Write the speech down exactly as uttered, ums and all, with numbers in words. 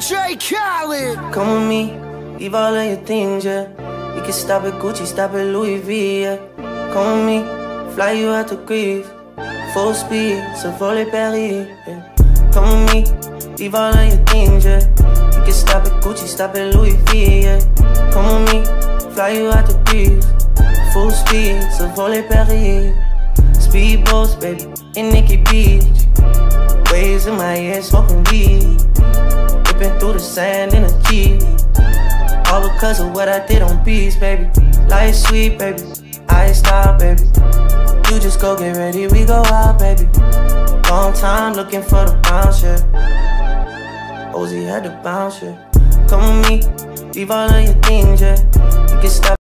J Khaled. Come with me, leave all of your things, yeah. We can stop at Gucci, stop at Louis V, yeah. Come with me, fly you out to Greece. Full speed, so volley Paris, yeah. Come with me, leave all of your things, yeah. We can stop at Gucci, stop at Louis V, yeah. Come with me, fly you out to Greece. Full speed, so volley Paris. Speedboats, baby, in Nikki Beach. Waves in my ear, smoking weed. Ripping through the sand in a Jeep. All because of what I did on beats, baby. Life sweet, baby, I stop, baby. You just go get ready, we go out, baby. Long time looking for the bounce, yeah. Ozzy had to bounce, yeah. Come with me, leave all of your things, yeah. You can stop